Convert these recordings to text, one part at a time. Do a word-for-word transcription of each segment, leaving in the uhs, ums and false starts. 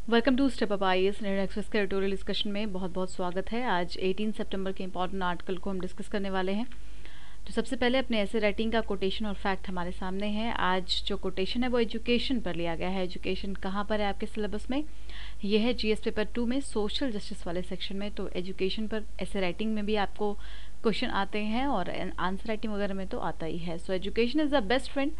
Welcome to step up I A S net express के editorial discussion में बहुत बहुत स्वागत है। आज अठारह सितंबर के इंपॉर्टेंट आर्टिकल को हम डिस्कस करने वाले हैं। तो सबसे पहले अपने ऐसे राइटिंग का कोटेशन और फैक्ट हमारे सामने है। आज जो कोटेशन है वो एजुकेशन पर लिया गया है। एजुकेशन कहाँ पर है आपके सिलेबस में? ये है जीएस पेपर टू में सोशल जस्टिस वाले सेक्शन में। तो एजुकेशन पर ऐसे राइटिंग में भी आपको क्वेश्चन आते हैं और आंसर राइटिंग वगैरह में तो आता ही है। So education is the best friend,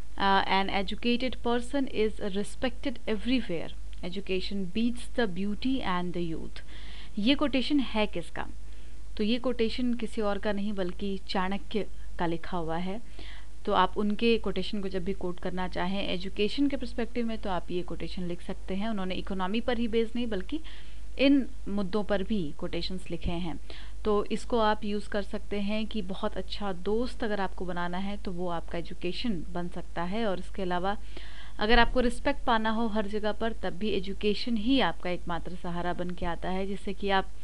an educated person is respected everywhere, education beats the beauty and the youth. ये कोटेशन है किसका? तो ये कोटेशन किसी और का नहीं बल्कि चाणक्य का लिखा हुआ है। तो आप उनके कोटेशन को जब भी कोट करना चाहें एजुकेशन के पर्सपेक्टिव में तो आप ये कोटेशन लिख सकते हैं। उन्होंने इकोनॉमी पर ही बेस नहीं बल्कि इन मुद्दों पर भी कोटेशंस लिखे हैं। तो इसको आप यूज़ कर सकते हैं कि बहुत अच्छा दोस्त अगर आपको बनाना है तो वो आपका एजुकेशन बन सकता है। और इसके अलावा अगर आपको रिस्पेक्ट पाना हो हर जगह पर तब भी एजुकेशन ही आपका एकमात्र सहारा बन के आता है, जिससे कि आप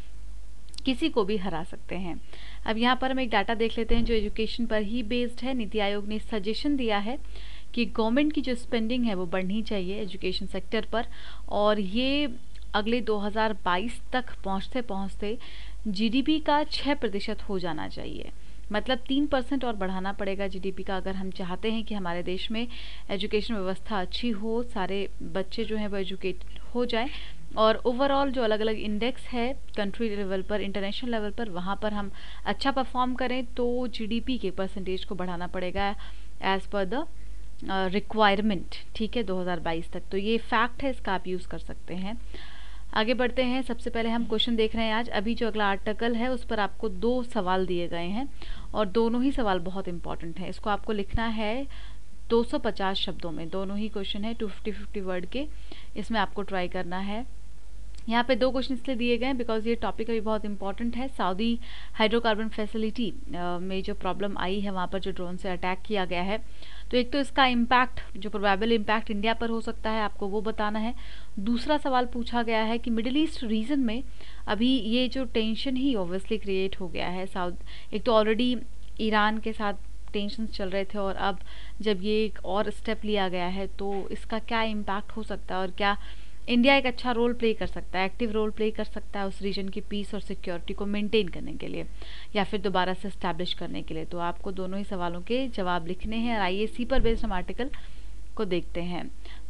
किसी को भी हरा सकते हैं। अब यहाँ पर हम एक डाटा देख लेते हैं जो एजुकेशन पर ही बेस्ड है। नीति आयोग ने सजेशन दिया है कि गवर्नमेंट की जो स्पेंडिंग है वो बढ़नी चाहिए एजुकेशन सेक्टर पर, और ये अगले दो हज़ार बाईस तक पहुँचते पहुँचते जीडीपी का छः प्रतिशत हो जाना चाहिए। मतलब तीन परसेंट और बढ़ाना पड़ेगा जीडीपी का अगर हम चाहते हैं कि हमारे देश में एजुकेशन व्यवस्था अच्छी हो, सारे बच्चे जो हैं वो एजुकेट हो जाएं, और ओवरऑल जो अलग अलग इंडेक्स है कंट्री लेवल पर, इंटरनेशनल लेवल पर, वहाँ पर हम अच्छा परफॉर्म करें तो जीडीपी के परसेंटेज को बढ़ाना पड़ेगा एज पर द रिक्वायरमेंट। ठीक है, दो हज़ार बाईस तक। तो ये फैक्ट है, इसका आप यूज़ कर सकते हैं। आगे बढ़ते हैं। सबसे पहले हम क्वेश्चन देख रहे हैं आज। अभी जो अगला आर्टिकल है उस पर आपको दो सवाल दिए गए हैं और दोनों ही सवाल बहुत इंपॉर्टेंट है। इसको आपको लिखना है दो सौ पचास शब्दों में। दोनों ही क्वेश्चन है दो सौ पचास वर्ड के, इसमें आपको ट्राई करना है। यहाँ पे दो क्वेश्चन इसलिए दिए गए हैं बिकॉज ये टॉपिक अभी बहुत इंपॉर्टेंट है। सऊदी हाइड्रोकार्बन फैसिलिटी में जो प्रॉब्लम आई है वहाँ पर जो ड्रोन से अटैक किया गया है, तो एक तो इसका इम्पैक्ट, जो प्रोबेबल इम्पैक्ट इंडिया पर हो सकता है, आपको वो बताना है। दूसरा सवाल पूछा गया है कि मिडिल ईस्ट रीजन में अभी ये जो टेंशन ही ऑब्वियसली क्रिएट हो गया है। साउथ एक तो ऑलरेडी ईरान के साथ टेंशन चल रहे थे और अब जब ये एक और स्टेप लिया गया है तो इसका क्या इम्पैक्ट हो सकता है और क्या इंडिया एक अच्छा रोल प्ले कर सकता है, एक्टिव रोल प्ले कर सकता है उस रीजन की पीस और सिक्योरिटी को मेंटेन करने के लिए या फिर दोबारा से इस्टेब्लिश करने के लिए। तो आपको दोनों ही सवालों के जवाब लिखने हैं और आइए इसी पर बेस्ड हम आर्टिकल को देखते हैं।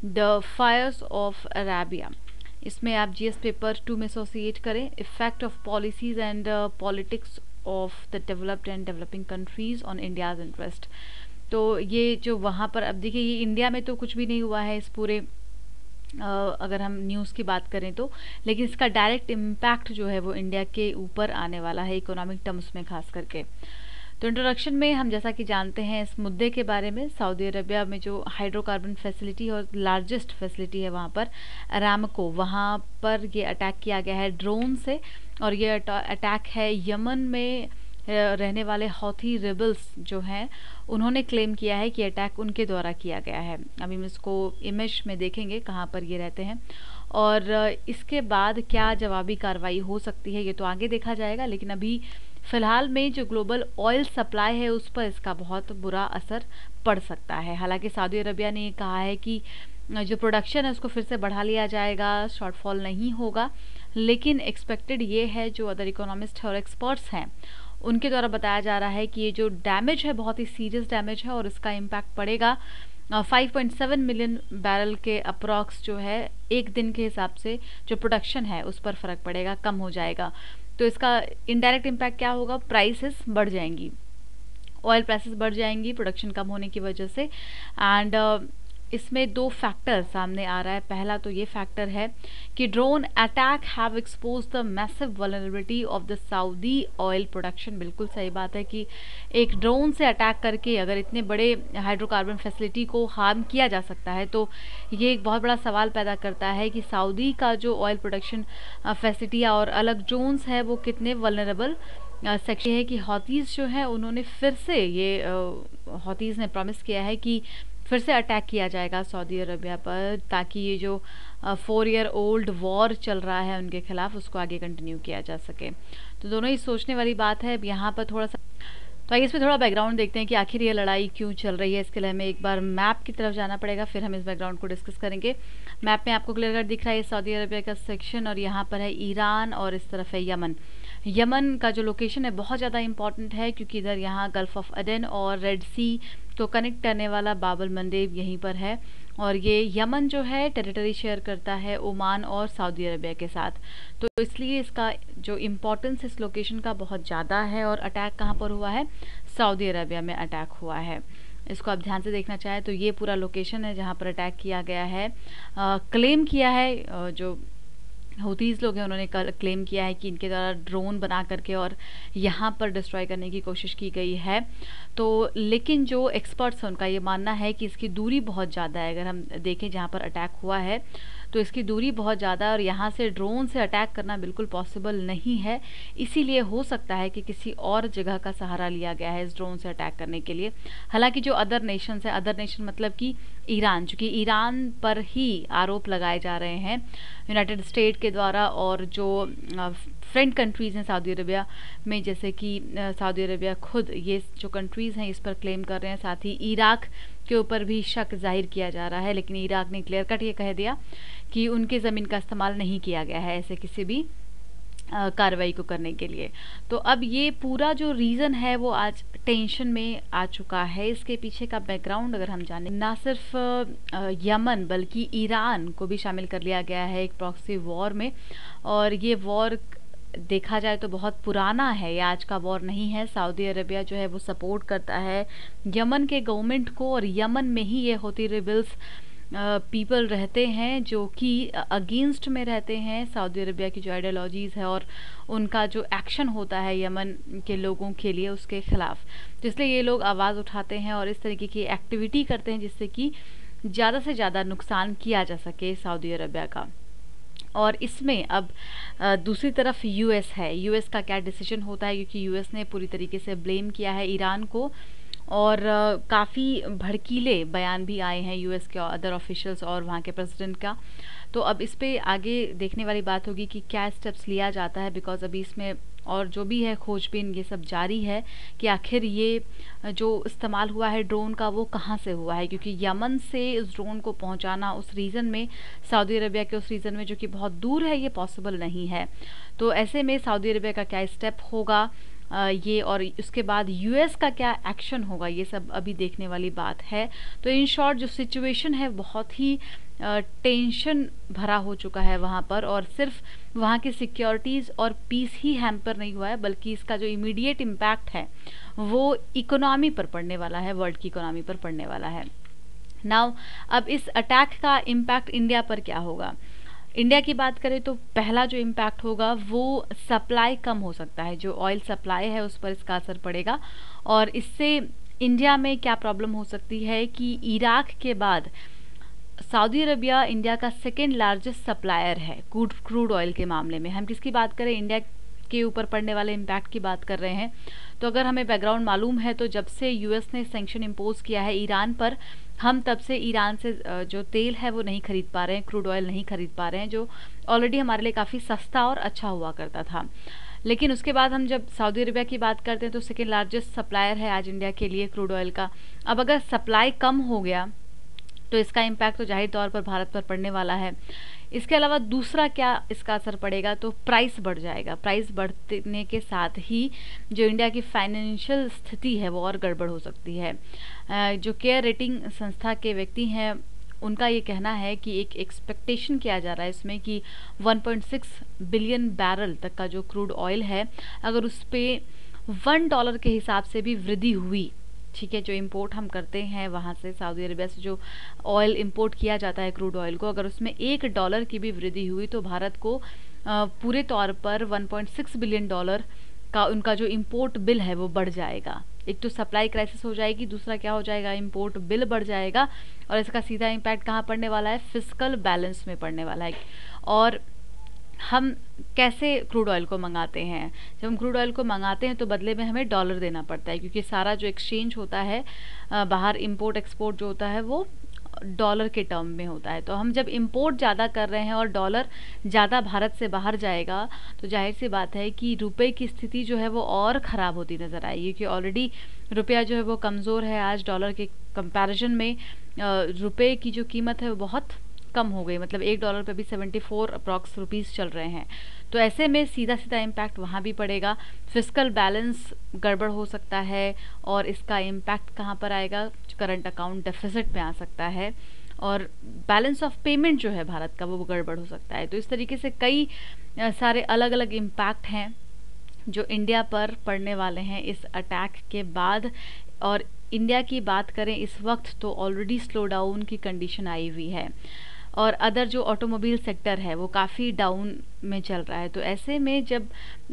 द फायर्स ऑफ अरेबिया, इसमें आप जीएस पेपर टू में एसोसिएट करें। Effect of policies and politics of the developed and developing countries on India's interest. तो ये जो वहाँ पर, अब देखिए ये इंडिया में तो कुछ भी नहीं हुआ है इस पूरे Uh, अगर हम न्यूज़ की बात करें तो, लेकिन इसका डायरेक्ट इम्पैक्ट जो है वो इंडिया के ऊपर आने वाला है इकोनॉमिक टर्म्स में खास करके। तो इंट्रोडक्शन में हम जैसा कि जानते हैं इस मुद्दे के बारे में, सऊदी अरबिया में जो हाइड्रोकार्बन फैसिलिटी और लार्जेस्ट फैसिलिटी है वहाँ पर अरामको, वहाँ पर ये अटैक किया गया है ड्रोन से, और ये अटैक है यमन में रहने वाले हौथी रिबल्स जो हैं उन्होंने क्लेम किया है कि अटैक उनके द्वारा किया गया है। अभी हम इसको इमेज में देखेंगे कहाँ पर ये रहते हैं, और इसके बाद क्या जवाबी कार्रवाई हो सकती है ये तो आगे देखा जाएगा। लेकिन अभी फ़िलहाल में जो ग्लोबल ऑयल सप्लाई है उस पर इसका बहुत बुरा असर पड़ सकता है। हालांकि सऊदी अरबिया ने कहा है कि जो प्रोडक्शन है उसको फिर से बढ़ा लिया जाएगा, शॉर्टफॉल नहीं होगा, लेकिन एक्सपेक्टेड ये है, जो अदर इकोनॉमिस्ट और एक्सपर्ट्स हैं उनके द्वारा बताया जा रहा है कि ये जो डैमेज है बहुत ही सीरियस डैमेज है और इसका इम्पैक्ट पड़ेगा five point seven million barrel के अप्रॉक्स जो है एक दिन के हिसाब से जो प्रोडक्शन है उस पर फ़र्क पड़ेगा, कम हो जाएगा। तो इसका इनडायरेक्ट इम्पैक्ट क्या होगा? प्राइसेस बढ़ जाएंगी, ऑयल प्राइसेस बढ़ जाएंगी प्रोडक्शन कम होने की वजह से। एंड इसमें दो फैक्टर सामने आ रहा है। पहला तो ये फैक्टर है कि drone attack have expose the massive vulnerability of the Saudi oil production. बिल्कुल सही बात है कि एक ड्रोन से अटैक करके अगर इतने बड़े हाइड्रोकार्बन फैसिलिटी को हार्म किया जा सकता है तो ये एक बहुत बड़ा सवाल पैदा करता है कि सऊदी का जो ऑयल प्रोडक्शन फैसिलिटी और अलग ड्रोन्स है वो कितने वल्नरेबल सेक्शन है। कि हौतीज़ जो है उन्होंने फिर से, ये हौतीज़ ने प्रॉमिस किया है कि फिर से अटैक किया जाएगा सऊदी अरबिया पर, ताकि ये जो फोर ईयर ओल्ड वॉर चल रहा है उनके खिलाफ उसको आगे कंटिन्यू किया जा सके। तो दोनों ही सोचने वाली बात है। अब यहाँ पर थोड़ा सा तो आइए इसमें थोड़ा बैकग्राउंड देखते हैं कि आखिर ये लड़ाई क्यों चल रही है। इसके लिए हमें एक बार मैप की तरफ जाना पड़ेगा, फिर हम इस बैकग्राउंड को डिस्कस करेंगे। मैप में आपको क्लियर कट दिख रहा है सऊदी अरबिया का सेक्शन, और यहाँ पर है ईरान और इस तरफ है यमन। यमन का जो लोकेशन है बहुत ज़्यादा इंपॉर्टेंट है, क्योंकि इधर यहाँ गल्फ ऑफ अदन और रेड सी को कनेक्ट करने वाला बाबल मंडेब यहीं पर है। और ये यमन जो है टेरिटरी शेयर करता है ओमान और सऊदी अरबिया के साथ, तो इसलिए इसका जो इम्पोर्टेंस इस लोकेशन का बहुत ज़्यादा है। और अटैक कहाँ पर हुआ है? सऊदी अरबिया में अटैक हुआ है। इसको आप ध्यान से देखना चाहें तो ये पूरा लोकेशन है जहाँ पर अटैक किया गया है। क्लेम किया है आ, जो हूतीज़ लोग हैं उन्होंने कल क्लेम किया है कि इनके द्वारा ड्रोन बना करके और यहाँ पर डिस्ट्रॉय करने की कोशिश की गई है। तो लेकिन जो एक्सपर्ट्स हैं उनका ये मानना है कि इसकी दूरी बहुत ज़्यादा है। अगर हम देखें जहाँ पर अटैक हुआ है तो इसकी दूरी बहुत ज़्यादा है और यहाँ से ड्रोन से अटैक करना बिल्कुल पॉसिबल नहीं है। इसीलिए हो सकता है कि किसी और जगह का सहारा लिया गया है इस ड्रोन से अटैक करने के लिए। हालांकि जो अदर नेशंस है, अदर नेशन मतलब कि ईरान, चूँकि ईरान पर ही आरोप लगाए जा रहे हैं यूनाइटेड स्टेट के द्वारा, और जो फ्रेंड कंट्रीज़ हैं सऊदी अरबिया में, जैसे कि सऊदी अरबिया खुद, ये जो कंट्रीज़ हैं इस पर क्लेम कर रहे हैं। साथ ही इराक के ऊपर भी शक जाहिर किया जा रहा है, लेकिन इराक ने क्लियर कट ये कह दिया कि उनके ज़मीन का इस्तेमाल नहीं किया गया है ऐसे किसी भी कार्रवाई को करने के लिए। तो अब ये पूरा जो रीज़न है वो आज टेंशन में आ चुका है। इसके पीछे का बैकग्राउंड अगर हम जाने, ना सिर्फ यमन बल्कि ईरान को भी शामिल कर लिया गया है एक प्रॉक्सी वॉर में। और ये वॉर देखा जाए तो बहुत पुराना है, ये आज का वॉर नहीं है। सऊदी अरबिया जो है वो सपोर्ट करता है यमन के गवर्नमेंट को, और यमन में ही ये हूती रिबल्स पीपल uh, रहते हैं जो कि अगेंस्ट में रहते हैं सऊदी अरबिया की जो आइडियोलॉजीज़ है और उनका जो एक्शन होता है यमन के लोगों के लिए उसके ख़िलाफ़। तो इसलिए ये लोग आवाज़ उठाते हैं और इस तरीके की एक्टिविटी करते हैं जिससे कि ज़्यादा से ज़्यादा नुकसान किया जा सके सऊदी अरबिया का। और इसमें अब दूसरी तरफ यूएस है। यूएस का क्या डिसीजन होता है, क्योंकि यूएस ने पूरी तरीके से ब्लेम किया है ईरान को, और काफ़ी भड़कीले बयान भी आए हैं यूएस के अदर ऑफिशियल्स और वहाँ के प्रेसिडेंट का। तो अब इस पे आगे देखने वाली बात होगी कि क्या स्टेप्स लिया जाता है, बिकॉज अभी इसमें और जो भी है खोजबीन ये सब जारी है कि आखिर ये जो इस्तेमाल हुआ है ड्रोन का वो कहाँ से हुआ है, क्योंकि यमन से उस ड्रोन को पहुँचाना उस रीजन में, सऊदी अरबिया के उस रीजन में जो कि बहुत दूर है, ये पॉसिबल नहीं है। तो ऐसे में सऊदी अरबिया का क्या स्टेप होगा आ, ये, और उसके बाद यूएस का क्या एक्शन होगा, ये सब अभी देखने वाली बात है। तो इन शॉर्ट जो सिचुएशन है बहुत ही टेंशन भरा हो चुका है वहाँ पर, और सिर्फ वहाँ की सिक्योरिटीज़ और पीस ही हैम्पर नहीं हुआ है, बल्कि इसका जो इमीडिएट इम्पैक्ट है वो इकोनॉमी पर पड़ने वाला है, वर्ल्ड की इकोनॉमी पर पड़ने वाला है। नाउ अब इस अटैक का इम्पैक्ट इंडिया पर क्या होगा? इंडिया की बात करें तो पहला जो इम्पैक्ट होगा वो सप्लाई कम हो सकता है, जो ऑयल सप्लाई है उस पर इसका असर पड़ेगा। और इससे इंडिया में क्या प्रॉब्लम हो सकती है कि इराक के बाद सऊदी अरबिया इंडिया का सेकेंड लार्जेस्ट सप्लायर है क्रूड क्रूड ऑयल के मामले में। हम किसकी बात करें? इंडिया के ऊपर पड़ने वाले इम्पैक्ट की बात कर रहे हैं। तो अगर हमें बैकग्राउंड मालूम है तो जब से यूएस ने सैंक्शन इम्पोज किया है ईरान पर, हम तब से ईरान से जो तेल है वो नहीं खरीद पा रहे हैं, क्रूड ऑयल नहीं खरीद पा रहे हैं, जो ऑलरेडी हमारे लिए काफ़ी सस्ता और अच्छा हुआ करता था। लेकिन उसके बाद हम जब सऊदी अरबिया की बात करते हैं तो सेकेंड लार्जेस्ट सप्लायर है आज इंडिया के लिए क्रूड ऑयल का। अब अगर सप्लाई कम हो गया तो इसका इम्पैक्ट तो जाहिर तौर पर भारत पर पड़ने वाला है। इसके अलावा दूसरा क्या इसका असर पड़ेगा, तो प्राइस बढ़ जाएगा। प्राइस बढ़ने के साथ ही जो इंडिया की फाइनेंशियल स्थिति है वो और गड़बड़ हो सकती है। जो केयर रेटिंग संस्था के व्यक्ति हैं उनका ये कहना है कि एक एक्सपेक्टेशन किया जा रहा है इसमें कि one point six billion barrel तक का जो क्रूड ऑयल है, अगर उस पर वन डॉलर के हिसाब से भी वृद्धि हुई, ठीक है, जो इंपोर्ट हम करते हैं वहाँ से सऊदी अरबिया से जो ऑयल इंपोर्ट किया जाता है क्रूड ऑयल को, अगर उसमें एक डॉलर की भी वृद्धि हुई तो भारत को पूरे तौर पर one point six billion dollar का उनका जो इंपोर्ट बिल है वो बढ़ जाएगा। एक तो सप्लाई क्राइसिस हो जाएगी, दूसरा क्या हो जाएगा, इंपोर्ट बिल बढ़ जाएगा, और इसका सीधा इम्पैक्ट कहाँ पड़ने वाला है? फिस्कल बैलेंस में पड़ने वाला है। और हम कैसे क्रूड ऑयल को मंगाते हैं? जब हम क्रूड ऑयल को मंगाते हैं तो बदले में हमें डॉलर देना पड़ता है, क्योंकि सारा जो एक्सचेंज होता है बाहर, इंपोर्ट एक्सपोर्ट जो होता है वो डॉलर के टर्म में होता है। तो हम जब इंपोर्ट ज़्यादा कर रहे हैं और डॉलर ज़्यादा भारत से बाहर जाएगा तो जाहिर सी बात है कि रुपए की स्थिति जो है वो और ख़राब होती नज़र आएगी, क्योंकि ऑलरेडी रुपया जो है वो कमज़ोर है। आज डॉलर के कंपैरिजन में रुपए की जो कीमत है वो बहुत कम हो गई, मतलब एक डॉलर पे भी सेवेंटी फोर अप्रॉक्स रुपीज़ चल रहे हैं। तो ऐसे में सीधा सीधा इम्पैक्ट वहाँ भी पड़ेगा, फिस्कल बैलेंस गड़बड़ हो सकता है और इसका इम्पैक्ट कहाँ पर आएगा, करंट अकाउंट डेफिसिट में आ सकता है और बैलेंस ऑफ पेमेंट जो है भारत का वो गड़बड़ हो सकता है। तो इस तरीके से कई सारे अलग अलग इम्पैक्ट हैं जो इंडिया पर पड़ने वाले हैं इस अटैक के बाद। और इंडिया की बात करें इस वक्त तो ऑलरेडी स्लो डाउन की कंडीशन आई हुई है और अदर जो ऑटोमोबाइल सेक्टर है वो काफ़ी डाउन में चल रहा है। तो ऐसे में जब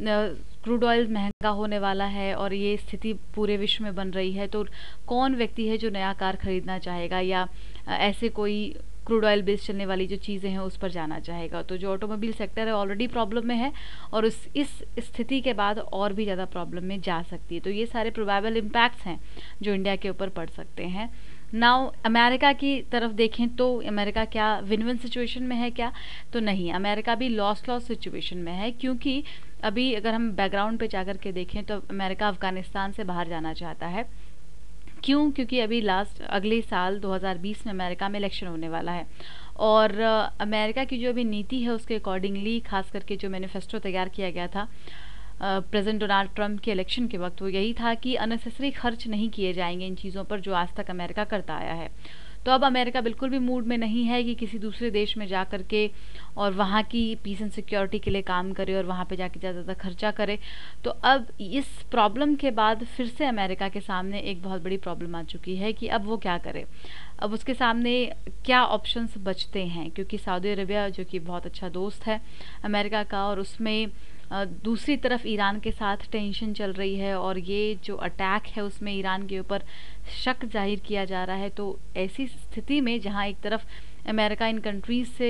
क्रूड ऑयल महंगा होने वाला है और ये स्थिति पूरे विश्व में बन रही है तो कौन व्यक्ति है जो नया कार खरीदना चाहेगा या ऐसे कोई क्रूड ऑयल बेस्ड चलने वाली जो चीज़ें हैं उस पर जाना चाहेगा। तो जो ऑटोमोबाइल सेक्टर है ऑलरेडी प्रॉब्लम में है और उस इस स्थिति के बाद और भी ज़्यादा प्रॉब्लम में जा सकती है। तो ये सारे प्रोबेबल इम्पैक्ट्स हैं जो इंडिया के ऊपर पड़ सकते हैं। नाउ अमेरिका की तरफ देखें तो अमेरिका क्या विन विन सिचुएशन में है क्या, तो नहीं, अमेरिका भी लॉस लॉस सिचुएशन में है। क्योंकि अभी अगर हम बैकग्राउंड पे जाकर के देखें तो अमेरिका अफगानिस्तान से बाहर जाना चाहता है। क्यों? क्योंकि अभी लास्ट अगले साल दो हज़ार बीस में अमेरिका में इलेक्शन होने वाला है और अमेरिका की जो अभी नीति है उसके अकॉर्डिंगली खास करके जो मैनिफेस्टो तैयार किया गया था प्रेसिडेंट डोनाल्ड ट्रंप के इलेक्शन के वक्त वो यही था कि अननेसेसरी खर्च नहीं किए जाएंगे इन चीज़ों पर जो आज तक अमेरिका करता आया है। तो अब अमेरिका बिल्कुल भी मूड में नहीं है कि किसी दूसरे देश में जा कर के और वहाँ की पीस एंड सिक्योरिटी के लिए काम करे और वहाँ पे जाके ज़्यादा ज़्यादा खर्चा करे। तो अब इस प्रॉब्लम के बाद फिर से अमेरिका के सामने एक बहुत बड़ी प्रॉब्लम आ चुकी है कि अब वो क्या करे, अब उसके सामने क्या ऑप्शंस बचते हैं। क्योंकि सऊदी अरेबिया जो कि बहुत अच्छा दोस्त है अमेरिका का और उसमें दूसरी तरफ ईरान के साथ टेंशन चल रही है और ये जो अटैक है उसमें ईरान के ऊपर शक जाहिर किया जा रहा है। तो ऐसी स्थिति में जहाँ एक तरफ अमेरिका इन कंट्रीज से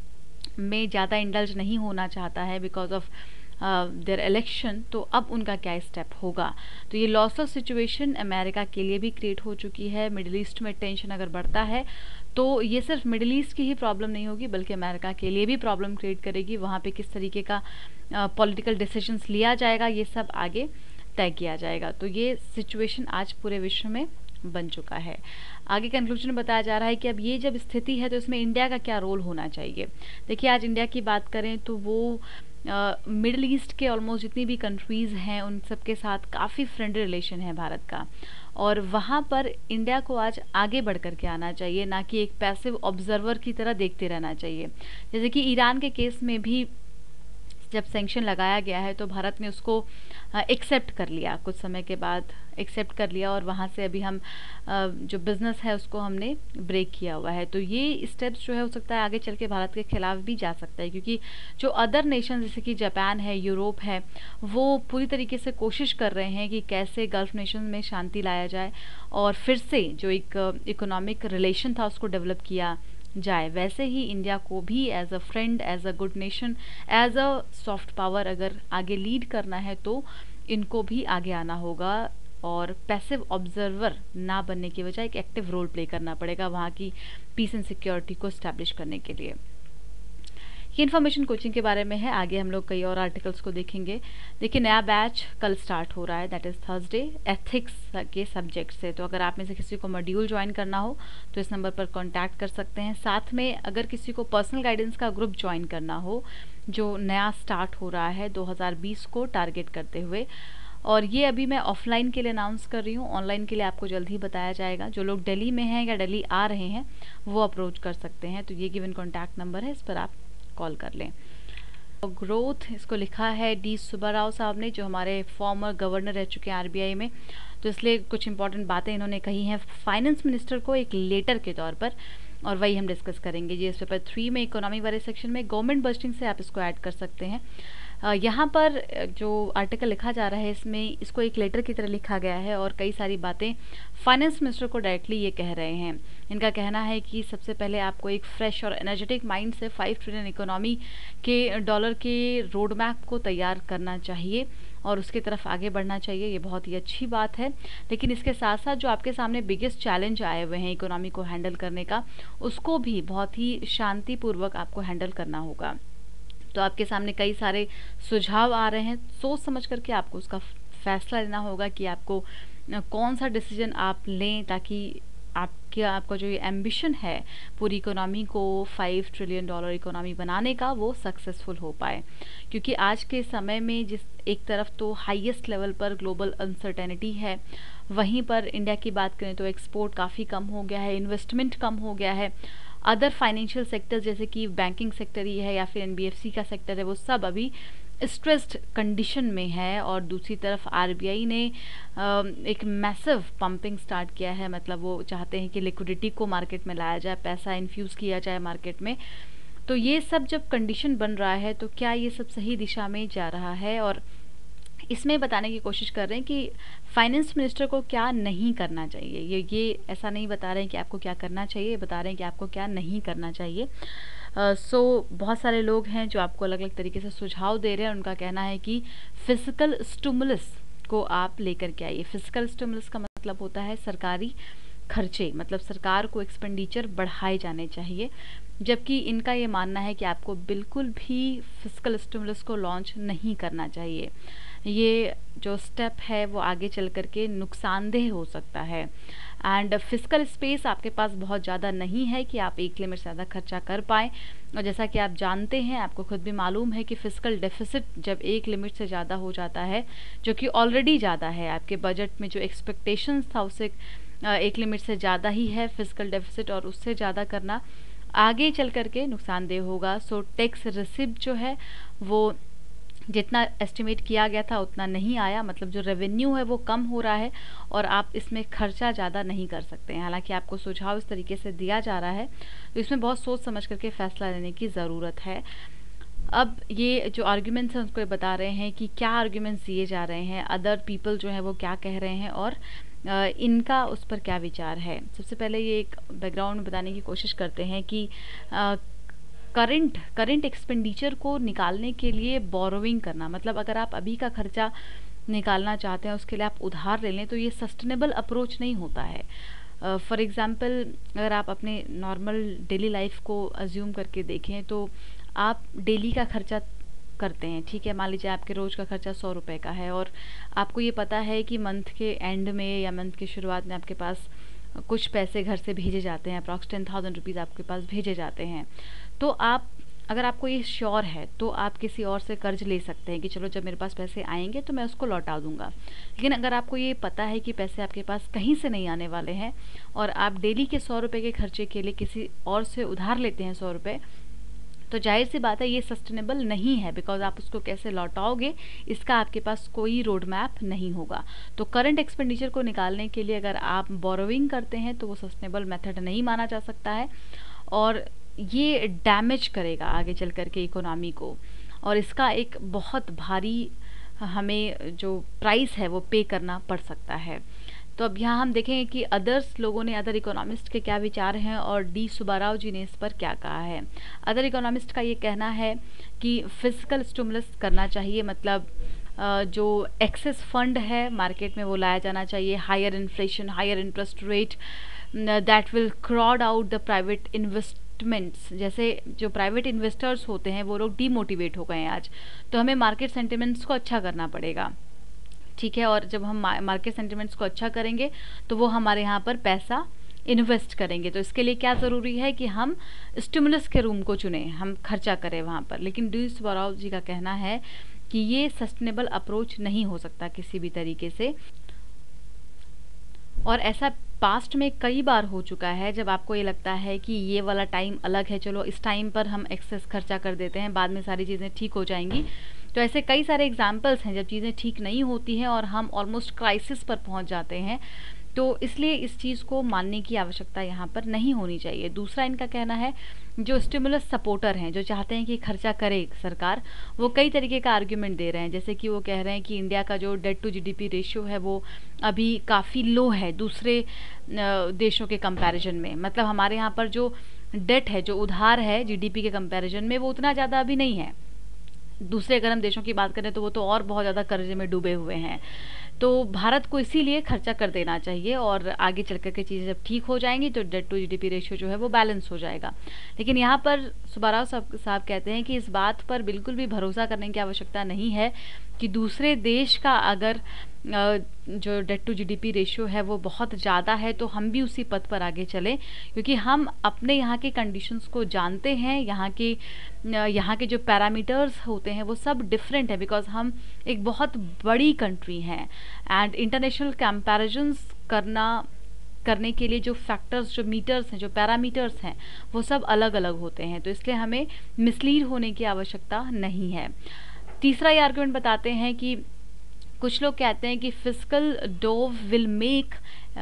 में ज़्यादा इंडल्ज नहीं होना चाहता है बिकॉज ऑफ देयर इलेक्शन, तो अब उनका क्या स्टेप होगा। तो ये लॉस ऑफ सिचुएशन अमेरिका के लिए भी क्रिएट हो चुकी है। मिडिल ईस्ट में टेंशन अगर बढ़ता है तो ये सिर्फ मिडिल ईस्ट की ही प्रॉब्लम नहीं होगी बल्कि अमेरिका के लिए भी प्रॉब्लम क्रिएट करेगी। वहाँ पे किस तरीके का पॉलिटिकल uh, डिसीजंस लिया जाएगा ये सब आगे तय किया जाएगा। तो ये सिचुएशन आज पूरे विश्व में बन चुका है। आगे कंक्लूजन में बताया जा रहा है कि अब ये जब स्थिति है तो इसमें इंडिया का क्या रोल होना चाहिए। देखिए आज इंडिया की बात करें तो वो मिडिल uh, ईस्ट के ऑलमोस्ट जितनी भी कंट्रीज़ हैं उन सब के साथ काफ़ी फ्रेंडली रिलेशन है भारत का और वहाँ पर इंडिया को आज आगे बढ़ कर के आना चाहिए, ना कि एक पैसिव ऑब्जर्वर की तरह देखते रहना चाहिए। जैसे कि ईरान के केस में भी जब सैंक्शन लगाया गया है तो भारत ने उसको एक्सेप्ट कर लिया, कुछ समय के बाद एक्सेप्ट कर लिया और वहाँ से अभी हम जो बिज़नेस है उसको हमने ब्रेक किया हुआ है। तो ये स्टेप्स जो है हो सकता है आगे चल के भारत के खिलाफ भी जा सकता है, क्योंकि जो अदर नेशन जैसे कि जापान है, यूरोप है, वो पूरी तरीके से कोशिश कर रहे हैं कि कैसे गल्फ नेशन में शांति लाया जाए और फिर से जो एक इकोनॉमिक रिलेशन था उसको डेवलप किया जाए। वैसे ही इंडिया को भी as a friend, as a good nation, as a soft power अगर आगे लीड करना है तो इनको भी आगे आना होगा और पैसिव ऑब्जर्वर ना बनने की बजाय एक एक्टिव रोल प्ले करना पड़ेगा वहाँ की पीस एंड सिक्योरिटी को एस्टैब्लिश करने के लिए। ये इन्फॉर्मेशन कोचिंग के बारे में है। आगे हम लोग कई और आर्टिकल्स को देखेंगे। देखिए नया बैच कल स्टार्ट हो रहा है, दैट इज़ थर्सडे, एथिक्स के सब्जेक्ट से। तो अगर आप में से किसी को मॉड्यूल ज्वाइन करना हो तो इस नंबर पर कांटेक्ट कर सकते हैं। साथ में अगर किसी को पर्सनल गाइडेंस का ग्रुप ज्वाइन करना हो जो नया स्टार्ट हो रहा है दो हज़ार बीस को टारगेट करते हुए, और ये अभी मैं ऑफलाइन के लिए अनाउंस कर रही हूँ, ऑनलाइन के लिए आपको जल्द ही बताया जाएगा। जो लोग दिल्ली में हैं या दिल्ली आ रहे हैं वो अप्रोच कर सकते हैं। तो ये गिवन कॉन्टैक्ट नंबर है, इस पर आप कॉल कर लें। ग्रोथ इसको लिखा है डी सुब्बा राव साहब ने, जो हमारे फॉर्मर गवर्नर रह चुके हैं आरबीआई में। तो इसलिए कुछ इंपॉर्टेंट बातें इन्होंने कही हैं फाइनेंस मिनिस्टर को एक लेटर के तौर पर, और वही हम डिस्कस करेंगे। जी इस पेपर थ्री में इकोनॉमी वाले सेक्शन में गवर्नमेंट बजटिंग से आप इसको ऐड कर सकते हैं। यहाँ पर जो आर्टिकल लिखा जा रहा है इसमें इसको एक लेटर की तरह लिखा गया है और कई सारी बातें फाइनेंस मिनिस्टर को डायरेक्टली ये कह रहे हैं। इनका कहना है कि सबसे पहले आपको एक फ्रेश और एनर्जेटिक माइंड से फाइव ट्रिलियन इकोनॉमी के डॉलर के रोड मैप को तैयार करना चाहिए और उसकी तरफ आगे बढ़ना चाहिए, ये बहुत ही अच्छी बात है। लेकिन इसके साथ साथ जो आपके सामने बिगेस्ट चैलेंज आए हुए हैं इकोनॉमी को हैंडल करने का, उसको भी बहुत ही शांतिपूर्वक आपको हैंडल करना होगा। तो आपके सामने कई सारे सुझाव आ रहे हैं, सोच समझ करके आपको उसका फैसला लेना होगा कि आपको कौन सा डिसीजन आप लें, ताकि आपके आपका जो ये एम्बिशन है पूरी इकोनॉमी को फाइव ट्रिलियन डॉलर इकोनॉमी बनाने का, वो सक्सेसफुल हो पाए। क्योंकि आज के समय में जिस एक तरफ तो हाईएस्ट लेवल पर ग्लोबल अनसर्टेनिटी है, वहीं पर इंडिया की बात करें तो एक्सपोर्ट काफ़ी कम हो गया है, इन्वेस्टमेंट कम हो गया है। अदर फाइनेंशियल सेक्टर जैसे कि बैंकिंग सेक्टर ही है या फिर एनबीएफसी का सेक्टर है, वो सब अभी स्ट्रेस्ड कंडीशन में है। और दूसरी तरफ आरबीआई ने एक मैसिव पंपिंग स्टार्ट किया है, मतलब वो चाहते हैं कि लिक्विडिटी को मार्केट में लाया जाए, पैसा इन्फ्यूज़ किया जाए मार्केट में। तो ये सब जब कंडीशन बन रहा है तो क्या ये सब सही दिशा में जा रहा है, और इसमें बताने की कोशिश कर रहे हैं कि फाइनेंस मिनिस्टर को क्या नहीं करना चाहिए। ये ये ऐसा नहीं बता रहे हैं कि आपको क्या करना चाहिए, बता रहे हैं कि आपको क्या नहीं करना चाहिए। सो uh, so, बहुत सारे लोग हैं जो आपको अलग अलग तरीके से सुझाव दे रहे हैं। उनका कहना है कि फिजिकल स्टिमुलस को आप लेकर के आइए। फिजिकल स्टिमुलस का मतलब होता है सरकारी खर्चे, मतलब सरकार को एक्सपेंडिचर बढ़ाए जाने चाहिए, जबकि इनका ये मानना है कि आपको बिल्कुल भी फिजिकल स्टिमुलस को लॉन्च नहीं करना चाहिए। ये जो स्टेप है वो आगे चल कर के नुकसानदेह हो सकता है। एंड फिजिकल स्पेस आपके पास बहुत ज़्यादा नहीं है कि आप एक लिमिट से ज़्यादा खर्चा कर पाएँ। और जैसा कि आप जानते हैं, आपको खुद भी मालूम है कि फिजिकल डेफिसिट जब एक लिमिट से ज़्यादा हो जाता है, जो कि ऑलरेडी ज़्यादा है, आपके बजट में जो एक्सपेक्टेशंस था उससे एक लिमिट से ज़्यादा ही है फिजिकल डेफिसिट, और उससे ज़्यादा करना आगे चल कर के नुकसानदेह होगा। सो टैक्स रिसिप्ट जो है वो जितना एस्टिमेट किया गया था उतना नहीं आया, मतलब जो रेवेन्यू है वो कम हो रहा है और आप इसमें खर्चा ज़्यादा नहीं कर सकते हैं। हालांकि आपको सुझाव इस तरीके से दिया जा रहा है, तो इसमें बहुत सोच समझ करके फैसला लेने की ज़रूरत है। अब ये जो आर्ग्यूमेंट्स हैं उसको बता रहे हैं कि क्या आर्ग्यूमेंट्स दिए जा रहे हैं, अदर पीपल जो है वो क्या कह रहे हैं और आ, इनका उस पर क्या विचार है। सबसे पहले ये एक बैकग्राउंड बताने की कोशिश करते हैं कि आ, करंट करंट एक्सपेंडिचर को निकालने के लिए बोरोविंग करना, मतलब अगर आप अभी का खर्चा निकालना चाहते हैं उसके लिए आप उधार ले लें, तो ये सस्टेनेबल अप्रोच नहीं होता है। फॉर uh, एग्ज़ाम्पल अगर आप अपने नॉर्मल डेली लाइफ को अज्यूम करके देखें तो आप डेली का खर्चा करते हैं, ठीक है। मान लीजिए आपके रोज़ का खर्चा सौ रुपये का है और आपको ये पता है कि मंथ के एंड में या मंथ की शुरुआत में आपके पास कुछ पैसे घर से भेजे जाते हैं, अप्रॉक्स टेन थाउजेंड रुपीज़ आपके पास भेजे जाते हैं। तो आप अगर आपको ये श्योर है तो आप किसी और से कर्ज ले सकते हैं कि चलो जब मेरे पास पैसे आएंगे तो मैं उसको लौटा दूंगा। लेकिन अगर आपको ये पता है कि पैसे आपके पास कहीं से नहीं आने वाले हैं और आप डेली के सौ रुपये के खर्चे के लिए किसी और से उधार लेते हैं सौ रुपये, तो जाहिर सी बात है ये सस्टेनेबल नहीं है, बिकॉज आप उसको कैसे लौटाओगे इसका आपके पास कोई रोड मैप नहीं होगा। तो करंट एक्सपेंडिचर को निकालने के लिए अगर आप बोरोविंग करते हैं तो वो सस्टेनेबल मेथड नहीं माना जा सकता है और ये डैमेज करेगा आगे चल कर के इकोनॉमी को, और इसका एक बहुत भारी हमें जो प्राइस है वो पे करना पड़ सकता है। तो अब यहाँ हम देखेंगे कि अदर्स लोगों ने, अदर इकोनॉमिस्ट के क्या विचार हैं और डी सुब्बाराव जी ने इस पर क्या कहा है। अदर इकोनॉमिस्ट का ये कहना है कि फिजिकल स्टिमुलस करना चाहिए, मतलब जो एक्सेस फंड है मार्केट में वो लाया जाना चाहिए। Higher inflation, higher interest rate that will crowd out the private investments, जैसे जो प्राइवेट इन्वेस्टर्स होते हैं वो लोग डीमोटिवेट हो गए हैं आज, तो हमें मार्केट सेंटिमेंट्स को अच्छा करना पड़ेगा, ठीक है। और जब हम मार्केट सेंटिमेंट्स को अच्छा करेंगे तो वो हमारे यहाँ पर पैसा इन्वेस्ट करेंगे। तो इसके लिए क्या ज़रूरी है कि हम स्टिमुलस के रूम को चुनें, हम खर्चा करें वहाँ पर। लेकिन डी सुब्बाराव जी का कहना है कि ये सस्टेनेबल अप्रोच नहीं हो सकता किसी भी तरीके से, और ऐसा पास्ट में कई बार हो चुका है जब आपको ये लगता है कि ये वाला टाइम अलग है, चलो इस टाइम पर हम एक्सेस खर्चा कर देते हैं, बाद में सारी चीज़ें ठीक हो जाएंगी। तो ऐसे कई सारे एग्जाम्पल्स हैं जब चीज़ें ठीक नहीं होती हैं और हम ऑलमोस्ट क्राइसिस पर पहुंच जाते हैं। तो इसलिए इस चीज़ को मानने की आवश्यकता यहाँ पर नहीं होनी चाहिए। दूसरा इनका कहना है, जो स्टिमुलस सपोर्टर हैं, जो चाहते हैं कि खर्चा करे सरकार, वो कई तरीके का आर्ग्यूमेंट दे रहे हैं। जैसे कि वो कह रहे हैं कि इंडिया का जो डेट टू जीडीपी रेशियो है वो अभी काफ़ी लो है दूसरे देशों के कंपैरिजन में, मतलब हमारे यहाँ पर जो डेट है, जो उधार है जीडीपी के कंपैरिजन में, वो उतना ज़्यादा अभी नहीं है। दूसरे अगर हम देशों की बात करें तो वो तो और बहुत ज़्यादा कर्जे में डूबे हुए हैं। तो भारत को इसीलिए खर्चा कर देना चाहिए और आगे चल कर के चीज़ें जब ठीक हो जाएंगी तो डेट टू जीडीपी रेशियो जो है वो बैलेंस हो जाएगा। लेकिन यहाँ पर सुब्बाराव साहब साहब कहते हैं कि इस बात पर बिल्कुल भी भरोसा करने की आवश्यकता नहीं है कि दूसरे देश का अगर जो डेट टू जीडीपी रेशियो है वो बहुत ज़्यादा है तो हम भी उसी पथ पर आगे चलें, क्योंकि हम अपने यहाँ के कंडीशंस को जानते हैं। यहाँ के यहाँ के जो पैरामीटर्स होते हैं वो सब डिफरेंट है, बिकॉज हम एक बहुत बड़ी कंट्री हैं एंड इंटरनेशनल कंपैरिजंस करना करने के लिए जो फैक्टर्स, जो मीटर्स हैं, जो पैरामीटर्स हैं वो सब अलग अलग होते हैं। तो इसलिए हमें मिसलीड होने की आवश्यकता नहीं है। तीसरा ये आर्गुमेंट बताते हैं कि कुछ लोग कहते हैं कि fiscal dove will make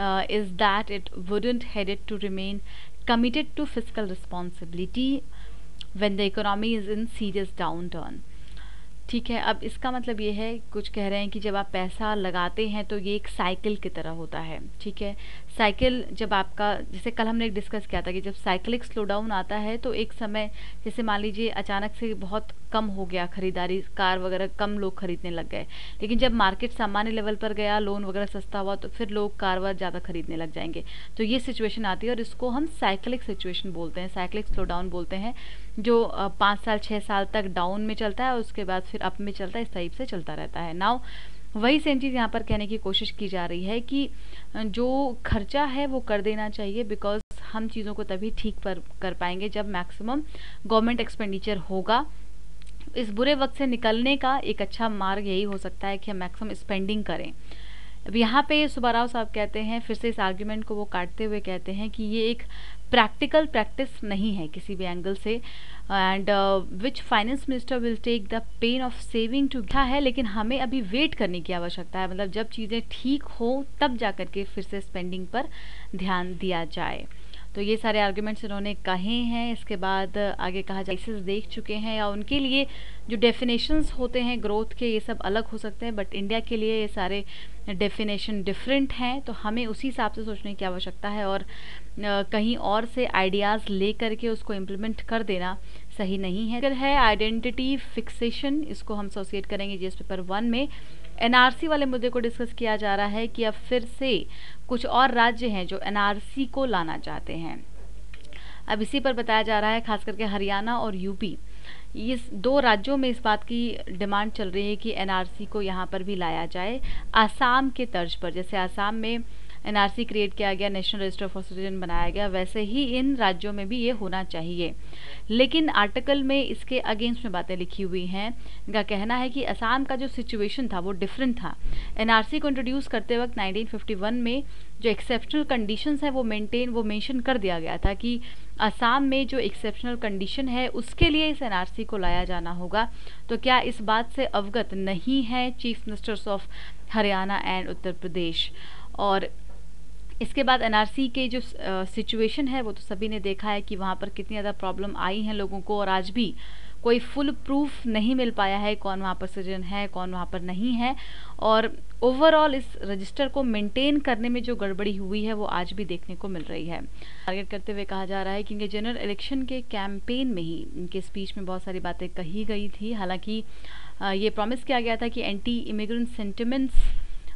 is that it wouldn't headed to remain committed to fiscal responsibility when the economy is in serious downturn. ठीक है, अब इसका मतलब ये है, कुछ कह रहे हैं कि जब आप पैसा लगाते हैं तो ये एक साइकिल की तरह होता है। ठीक है, साइकिल जब आपका, जैसे कल हमने डिस्कस किया था कि जब साइकिलिक स्लो डाउन आता है तो एक समय, जैसे मान लीजिए अचानक से बहुत कम हो गया खरीदारी, कार वगैरह कम लोग खरीदने लग गए, लेकिन जब मार्केट सामान्य लेवल पर गया, लोन वगैरह सस्ता हुआ तो फिर लोग कार वार ज़्यादा खरीदने लग जाएंगे। तो ये सिचुएशन आती है और इसको हम साइकिलिक सिचुएशन बोलते हैं, साइकिलिक स्लो डाउन बोलते हैं, जो पाँच साल छः साल तक डाउन में चलता है और उसके बाद फिर अप में चलता है, इस टाइप से चलता रहता है। नाउ वही सेम चीज़ यहाँ पर कहने की कोशिश की जा रही है कि जो खर्चा है वो कर देना चाहिए, बिकॉज हम चीज़ों को तभी ठीक पर कर पाएंगे जब मैक्सिमम गवर्नमेंट एक्सपेंडिचर होगा। इस बुरे वक्त से निकलने का एक अच्छा मार्ग यही हो सकता है कि हम मैक्सिमम स्पेंडिंग करें। अब यहाँ पे सुब्बाराव साहब कहते हैं, फिर से इस आर्ग्यूमेंट को वो काटते हुए कहते हैं कि ये एक प्रैक्टिकल प्रैक्टिस नहीं है किसी भी एंगल से, and which finance minister will take the pain of saving to क्या है, लेकिन हमें अभी वेट करने की आवश्यकता है, मतलब जब चीज़ें ठीक हो तब जा कर के फिर से स्पेंडिंग पर ध्यान दिया जाए। तो ये सारे आर्ग्यूमेंट्स इन्होंने कहे हैं। इसके बाद आगे कहा जाए देख चुके हैं या उनके लिए जो डेफिनेशंस होते हैं ग्रोथ के, ये सब अलग हो सकते हैं, बट इंडिया के लिए ये सारे डेफिनेशन डिफरेंट हैं। तो हमें उसी हिसाब से सोचने की आवश्यकता है और कहीं और से आइडियाज़ ले करके उसको इम्प्लीमेंट कर देना सही नहीं है। है आइडेंटिटी फिक्सेशन, इसको हम एसोसिएट करेंगे जीएस पेपर वन में। एनआरसी वाले मुद्दे को डिस्कस किया जा रहा है कि अब फिर से कुछ और राज्य हैं जो एनआरसी को लाना चाहते हैं। अब इसी पर बताया जा रहा है, खास करके हरियाणा और यूपी, इस दो राज्यों में इस बात की डिमांड चल रही है कि एनआरसी को यहाँ पर भी लाया जाए आसाम के तर्ज पर। जैसे आसाम में एनआरसी क्रिएट किया गया, नेशनल रजिस्टर फॉर सिटीजन बनाया गया, वैसे ही इन राज्यों में भी ये होना चाहिए। लेकिन आर्टिकल में इसके अगेंस्ट में बातें लिखी हुई हैं। इनका कहना है कि असम का जो सिचुएशन था वो डिफरेंट था। एनआरसी को इंट्रोड्यूस करते वक्त नाइनटीन फिफ्टी वन में जो एक्सेप्शनल कंडीशंस हैं वो मेंटेन वो मेंशन कर दिया गया था कि असम में जो एक्सेप्शनल कंडीशन है उसके लिए इस एनआरसी को लाया जाना होगा। तो क्या इस बात से अवगत नहीं है chief ministers of Haryana and Uttar Pradesh? और इसके बाद एनआरसी के जो सिचुएशन है वो तो सभी ने देखा है कि वहाँ पर कितनी ज़्यादा प्रॉब्लम आई हैं लोगों को, और आज भी कोई फुल प्रूफ नहीं मिल पाया है कौन वहाँ पर सिटीजन है, कौन वहाँ पर नहीं है। और ओवरऑल इस रजिस्टर को मेंटेन करने में जो गड़बड़ी हुई है वो आज भी देखने को मिल रही है। टारगेट करते हुए कहा जा रहा है कि इनके जनरल इलेक्शन के कैंपेन में ही इनके स्पीच में बहुत सारी बातें कही गई थी। हालांकि ये प्रॉमिस किया गया था कि एंटी इमिग्रेंट सेंटिमेंट्स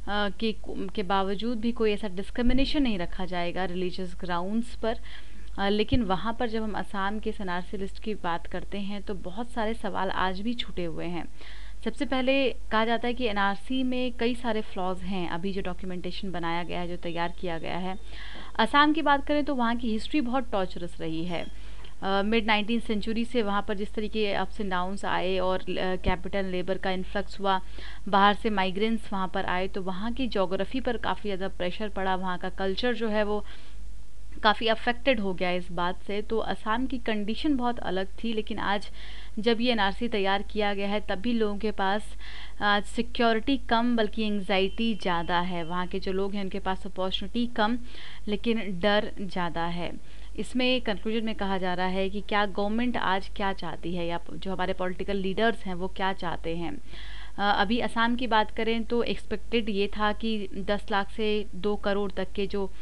के के बावजूद भी कोई ऐसा डिस्क्रिमिनेशन नहीं रखा जाएगा रिलीजियस ग्राउंड्स पर। आ, लेकिन वहाँ पर जब हम असम के एनआरसी लिस्ट की बात करते हैं तो बहुत सारे सवाल आज भी छूटे हुए हैं। सबसे पहले कहा जाता है कि एनआरसी में कई सारे फ्लॉज हैं। अभी जो डॉक्यूमेंटेशन बनाया गया है, जो तैयार किया गया है, असम की बात करें तो वहाँ की हिस्ट्री बहुत टॉर्चरस रही है। मिड नाइनटीन सेंचुरी से वहाँ पर जिस तरीके अप्स एंड डाउन्स आए और कैपिटल लेबर का इन्फ्लक्स हुआ, बाहर से माइग्रेंट्स वहाँ पर आए, तो वहाँ की जोग्राफ़ी पर काफ़ी ज़्यादा प्रेशर पड़ा। वहाँ का कल्चर जो है वो काफ़ी अफेक्टेड हो गया इस बात से। तो असम की कंडीशन बहुत अलग थी, लेकिन आज जब ये एनआरसी तैयार किया गया है तब भी लोगों के पास सिक्योरिटी कम बल्कि एंग्जाइटी ज़्यादा है। वहाँ के जो लोग हैं उनके पास अपॉर्चुनिटी कम लेकिन डर ज़्यादा है। इसमें कंक्लूजन में कहा जा रहा है कि क्या गवर्नमेंट आज क्या चाहती है या जो हमारे पॉलिटिकल लीडर्स हैं वो क्या चाहते हैं। अभी असम की बात करें तो एक्सपेक्टेड ये था कि दस लाख से दो करोड़ तक के जो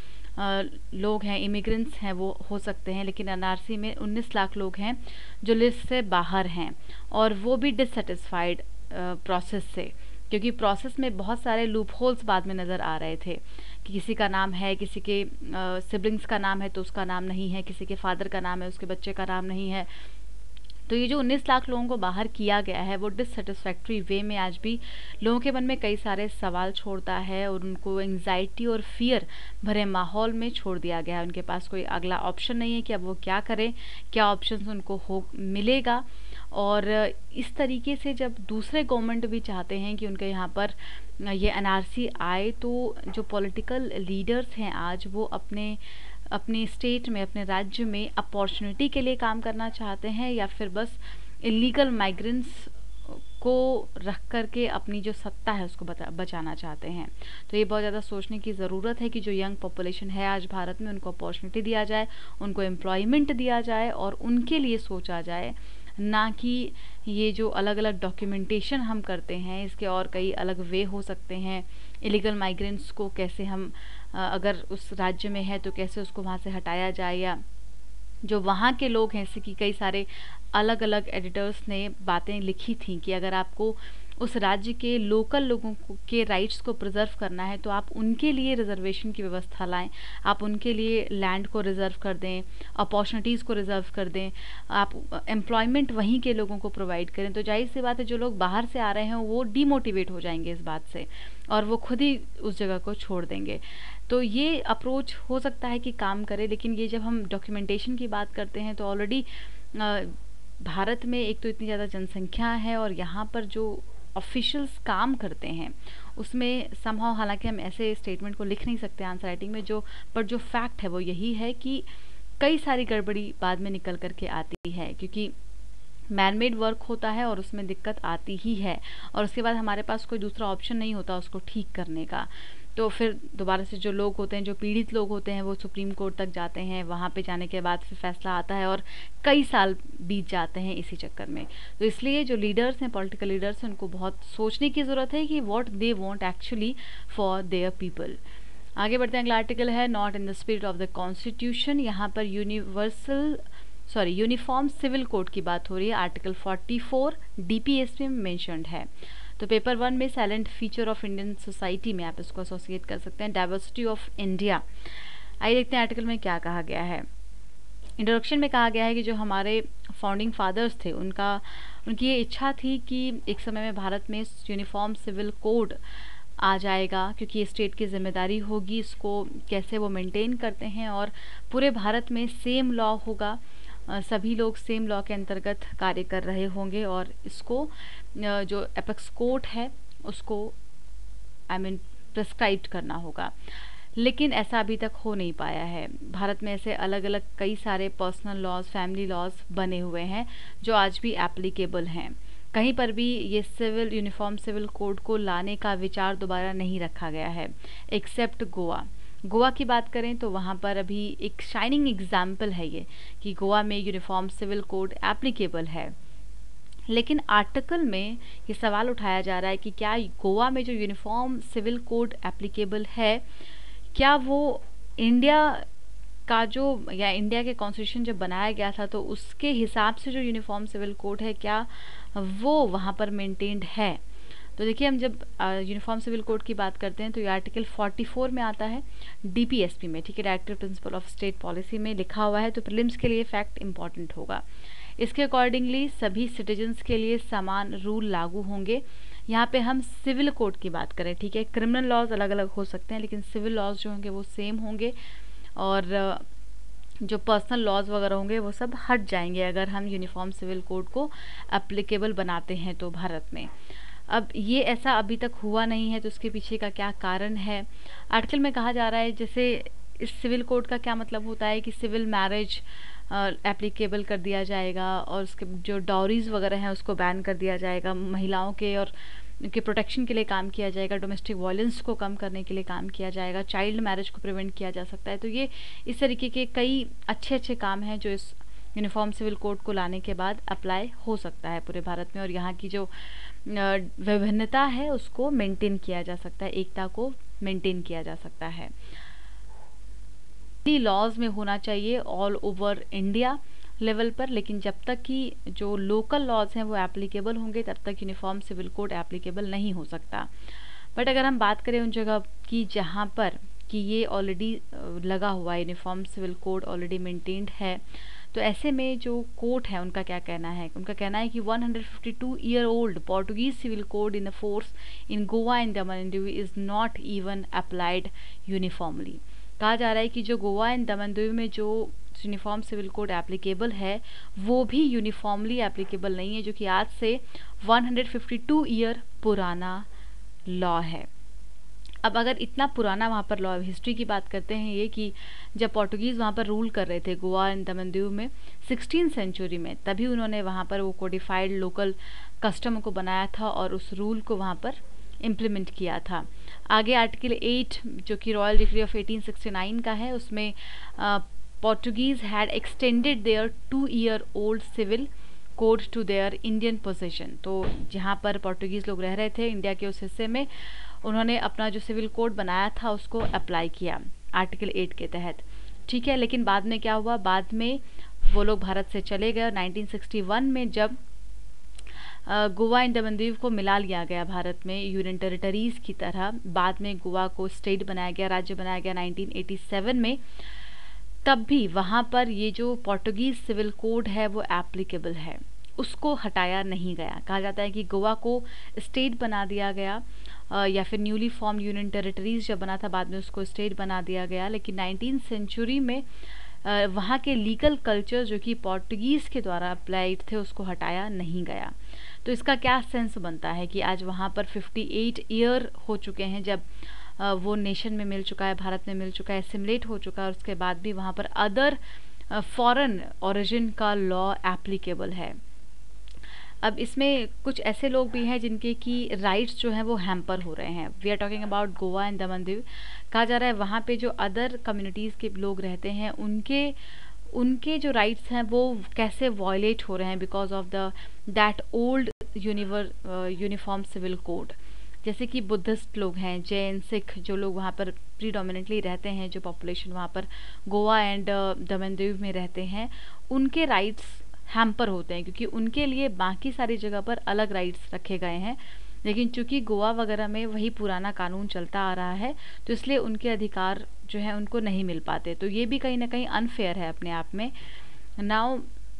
लोग हैं, इमिग्रेंट्स हैं, वो हो सकते हैं, लेकिन एनआरसी में उन्नीस लाख लोग हैं जो लिस्ट से बाहर हैं। और वो भी डिससेटिस्फाइड प्रोसेस से, क्योंकि प्रोसेस में बहुत सारे लूप होल्स बाद में नज़र आ रहे थे कि किसी का नाम है, किसी के सिबलिंग्स का नाम है तो उसका नाम नहीं है, किसी के फादर का नाम है उसके बच्चे का नाम नहीं है। तो ये जो उन्नीस लाख लोगों को बाहर किया गया है वो डिससेटिस्फैक्ट्री वे में आज भी लोगों के मन में कई सारे सवाल छोड़ता है और उनको एंग्जाइटी और फियर भरे माहौल में छोड़ दिया गया है। उनके पास कोई अगला ऑप्शन नहीं है कि अब वो क्या करें, क्या ऑप्शन उनको हो मिलेगा। और इस तरीके से जब दूसरे गवर्नमेंट भी चाहते हैं कि उनके यहाँ पर ये एनआरसी आए, तो जो पॉलिटिकल लीडर्स हैं आज वो अपने अपने स्टेट में, अपने राज्य में अपॉर्चुनिटी के लिए काम करना चाहते हैं या फिर बस इलीगल माइग्रेंट्स को रख करके अपनी जो सत्ता है उसको बता बचाना चाहते हैं। तो ये बहुत ज़्यादा सोचने की ज़रूरत है कि जो यंग पॉपुलेशन है आज भारत में उनको अपॉर्चुनिटी दिया जाए, उनको एम्प्लॉयमेंट दिया जाए और उनके लिए सोचा जाए, ना कि ये जो अलग अलग डॉक्यूमेंटेशन हम करते हैं इसके और कई अलग वे हो सकते हैं। इलीगल माइग्रेंट्स को कैसे हम अगर उस राज्य में है तो कैसे उसको वहाँ से हटाया जाए, या जो वहाँ के लोग हैं, जैसे कि कई सारे अलग अलग एडिटर्स ने बातें लिखी थी कि अगर आपको उस राज्य के लोकल लोगों के राइट्स को प्रिजर्व करना है तो आप उनके लिए रिजर्वेशन की व्यवस्था लाएं, आप उनके लिए लैंड को रिजर्व कर दें, अपॉर्चुनिटीज़ को रिजर्व कर दें, आप एम्प्लॉयमेंट वहीं के लोगों को प्रोवाइड करें। तो जाहिर सी बात है जो लोग बाहर से आ रहे हैं वो डीमोटिवेट हो जाएंगे इस बात से और वो खुद ही उस जगह को छोड़ देंगे। तो ये अप्रोच हो सकता है कि काम करे, लेकिन ये जब हम डॉक्यूमेंटेशन की बात करते हैं तो ऑलरेडी भारत में एक तो इतनी ज़्यादा जनसंख्या है और यहाँ पर जो ऑफिशियल्स काम करते हैं उसमें समहाउ, हालांकि हम ऐसे स्टेटमेंट को लिख नहीं सकते आंसर राइटिंग में, जो पर जो फैक्ट है वो यही है कि कई सारी गड़बड़ी बाद में निकल करके आती है, क्योंकि मैनमेड वर्क होता है और उसमें दिक्कत आती ही है और उसके बाद हमारे पास कोई दूसरा ऑप्शन नहीं होता उसको ठीक करने का। तो फिर दोबारा से जो लोग होते हैं, जो पीड़ित लोग होते हैं, वो सुप्रीम कोर्ट तक जाते हैं, वहाँ पे जाने के बाद फिर फैसला आता है और कई साल बीत जाते हैं इसी चक्कर में। तो इसलिए जो लीडर्स हैं, पॉलिटिकल लीडर्स हैं, उनको बहुत सोचने की ज़रूरत है कि what they want actually for their people. आगे बढ़ते हैं, अगला आर्टिकल है not in the spirit of the constitution. यहाँ पर universal sorry uniform civil code की बात हो रही है। आर्टिकल चौवालीस डीपीएसपी में मेंशन्ड है। तो पेपर वन में silent feature of Indian society में आप इसको एसोसिएट कर सकते हैं, डाइवर्सिटी ऑफ इंडिया। आइए देखते हैं आर्टिकल में क्या कहा गया है। इंट्रोडक्शन में कहा गया है कि जो हमारे फाउंडिंग फादर्स थे उनका उनकी ये इच्छा थी कि एक समय में भारत में यूनिफॉर्म सिविल कोड आ जाएगा, क्योंकि ये स्टेट की जिम्मेदारी होगी इसको कैसे वो मेंटेन करते हैं और पूरे भारत में सेम लॉ होगा, सभी लोग सेम लॉ के अंतर्गत कार्य कर रहे होंगे और इसको जो एपेक्स कोर्ट है उसको आई मीन प्रिस्क्राइब करना होगा। लेकिन ऐसा अभी तक हो नहीं पाया है। भारत में ऐसे अलग अलग कई सारे पर्सनल लॉज, फैमिली लॉज बने हुए हैं जो आज भी एप्लीकेबल हैं। कहीं पर भी ये सिविल यूनिफॉर्म सिविल कोड को लाने का विचार दोबारा नहीं रखा गया है, एक्सेप्ट गोवा। गोवा की बात करें तो वहाँ पर अभी एक शाइनिंग एग्जाम्पल है ये कि गोवा में यूनिफॉर्म सिविल कोड एप्लीकेबल है। लेकिन आर्टिकल में ये सवाल उठाया जा रहा है कि क्या गोवा में जो यूनिफॉर्म सिविल कोड एप्लीकेबल है, क्या वो इंडिया का जो या इंडिया के कॉन्स्टिट्यूशन जब बनाया गया था तो उसके हिसाब से जो यूनिफॉर्म सिविल कोड है क्या वो वहाँ पर मेंटेन्ड है। तो देखिए, हम जब यूनिफॉर्म सिविल कोड की बात करते हैं तो ये आर्टिकल चौवालीस में आता है डीपीएसपी में, ठीक है, directive principle of state policy में लिखा हुआ है। तो प्रीलिम्स के लिए फैक्ट इंपॉर्टेंट होगा। इसके अकॉर्डिंगली सभी सिटीजन्स के लिए समान रूल लागू होंगे। यहाँ पे हम सिविल कोड की बात करें, ठीक है, क्रिमिनल लॉज अलग अलग हो सकते हैं लेकिन सिविल लॉज जो होंगे वो सेम होंगे और जो पर्सनल लॉज वगैरह होंगे वो सब हट जाएंगे अगर हम यूनिफॉर्म सिविल कोड को एप्लीकेबल बनाते हैं तो भारत में। अब ये ऐसा अभी तक हुआ नहीं है, तो उसके पीछे का क्या कारण है। आर्टिकल में कहा जा रहा है, जैसे इस सिविल कोड का क्या मतलब होता है कि सिविल मैरिज एप्लीकेबल कर दिया जाएगा और उसके जो डॉरीज वगैरह हैं उसको बैन कर दिया जाएगा, महिलाओं के और उनके प्रोटेक्शन के लिए काम किया जाएगा, डोमेस्टिक वायलेंस को कम करने के लिए काम किया जाएगा, चाइल्ड मैरिज को प्रिवेंट किया जा सकता है। तो ये इस तरीके के कई अच्छे अच्छे काम हैं जो इस यूनिफॉर्म सिविल कोड को लाने के बाद अप्लाई हो सकता है पूरे भारत में और यहाँ की जो विभिन्नता है उसको मेंटेन किया जा सकता है, एकता को मेंटेन किया जा सकता है। लॉज में होना चाहिए ऑल ओवर इंडिया, लेवल पर, लेकिन जब तक कि जो लोकल लॉज हैं वो एप्लीकेबल होंगे तब तक यूनिफॉर्म सिविल कोड एप्लीकेबल नहीं हो सकता। बट अगर हम बात करें उन जगह की जहाँ पर कि ये ऑलरेडी लगा हुआ है, uniform civil code already maintained है, तो ऐसे में जो कोर्ट है उनका क्या कहना है? उनका कहना है कि one hundred fifty-two year old Portuguese civil code in force in Goa and Daman and Diu is not even applied uniformly. कहा जा रहा है कि जो गोवा एंड दमन दीव में जो यूनिफॉर्म सिविल कोड एप्लीकेबल है वो भी यूनिफॉर्मली एप्लीकेबल नहीं है, जो कि आज से one hundred fifty-two ईयर पुराना लॉ है। अब अगर इतना पुराना वहाँ पर लॉ हिस्ट्री की बात करते हैं ये कि जब पोर्टुगीज़ वहाँ पर रूल कर रहे थे गोवा एंड दमन दीव में सिक्सटीन सेंचुरी में, तभी उन्होंने वहाँ पर वो कोडिफाइड लोकल कस्टम को बनाया था और उस रूल को वहाँ पर इम्प्लीमेंट किया था। आगे आर्टिकल एट जो कि royal decree of eighteen sixty nine का है, उसमें Portuguese had extended their two year old civil code to their Indian position. तो जहाँ पर पोर्टुगीज़ लोग रह रहे थे इंडिया के उस हिस्से में, उन्होंने अपना जो सिविल कोड बनाया था उसको अप्लाई किया आर्टिकल एट के तहत, ठीक है। लेकिन बाद में क्या हुआ, बाद में वो लोग भारत से चले गए और नाइनटीन सिक्सटी वन में जब गोवा एंड दमन दीव को मिला लिया गया भारत में यूनियन टेरिटरीज़ की तरह, बाद में गोवा को स्टेट बनाया गया, राज्य बनाया गया नाइनटीन एटी सेवन में, तब भी वहाँ पर ये जो पोर्टुगीज़ सिविल कोड है वो एप्लीकेबल है, उसको हटाया नहीं गया। कहा जाता है कि गोवा को स्टेट बना दिया गया आ, या फिर न्यूली फॉर्म यूनियन टेरिटरीज जब बना था बाद में उसको स्टेट बना दिया गया, लेकिन नाइनटीन सेंचुरी में आ, वहाँ के लीगल कल्चर जो कि पोर्टुगीज़ के द्वारा अप्लाइड थे उसको हटाया नहीं गया। तो इसका क्या सेंस बनता है कि आज वहाँ पर अट्ठावन ईयर हो चुके हैं जब आ, वो नेशन में मिल चुका है, भारत में मिल चुका है, एसिमुलेट हो चुका है, और उसके बाद भी वहाँ पर अदर फॉरेन ओरिजिन का लॉ एप्लीकेबल है। अब इसमें कुछ ऐसे लोग भी हैं जिनके की राइट्स जो हैं वो हैम्पर हो रहे हैं। We are talking about Goa and Daman Diu. कहा जा रहा है वहाँ पे जो अदर कम्युनिटीज़ के लोग रहते हैं उनके उनके जो राइट्स हैं वो कैसे वायलेट हो रहे हैं because of the that old univer uniform civil code. जैसे कि बुद्धिस्ट लोग हैं, जैन, सिख, जो लोग वहाँ पर प्रीडोमिनेटली रहते हैं, जो पॉपुलेशन वहाँ पर गोवा एंड दमन दीव में रहते हैं, उनके राइट्स हैम्पर होते हैं क्योंकि उनके लिए बाकी सारी जगह पर अलग राइट्स रखे गए हैं, लेकिन चूंकि गोवा वगैरह में वही पुराना कानून चलता आ रहा है तो इसलिए उनके अधिकार जो है उनको नहीं मिल पाते। तो ये भी कहीं ना कहीं अनफेयर है अपने आप में। नाउ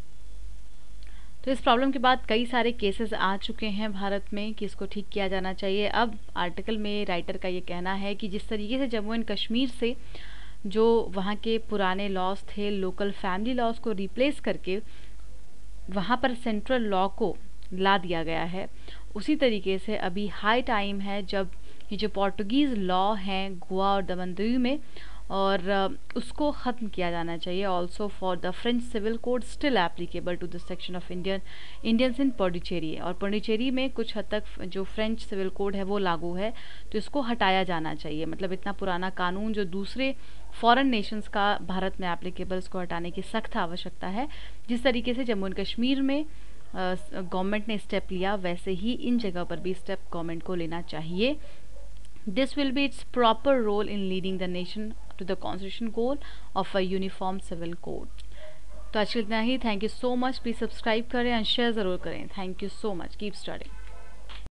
तो इस प्रॉब्लम के बाद कई सारे केसेस आ चुके हैं भारत में कि इसको ठीक किया जाना चाहिए। अब आर्टिकल में राइटर का ये कहना है कि जिस तरीके से जम्मू एंड कश्मीर से जो वहाँ के पुराने लॉज थे, लोकल फैमिली लॉज को रिप्लेस करके वहाँ पर सेंट्रल लॉ को ला दिया गया है, उसी तरीके से अभी हाई टाइम है जब ये जो पोर्टुगीज़ लॉ हैं गोवा और दमन दीव में, और उसको ख़त्म किया जाना चाहिए। Also for the French civil code still applicable to this section of Indian Indians in Pondicherry, और पौंडीचेरी में कुछ हद तक जो फ्रेंच सिविल कोड है वो लागू है, तो इसको हटाया जाना चाहिए। मतलब इतना पुराना कानून जो दूसरे फॉरेन नेशंस का भारत में एप्लीकेबल, इसको हटाने की सख्त आवश्यकता है। जिस तरीके से जम्मू एंड कश्मीर में गवर्नमेंट ने स्टेप लिया, वैसे ही इन जगह पर भी स्टेप गवर्नमेंट को लेना चाहिए। This will be its proper role in leading the nation to the constitution goal of a uniform civil code. तो आज के इतना ही। Thank you so much. Please subscribe करें एंड शेयर ज़रूर करें। Thank you so much. Keep studying.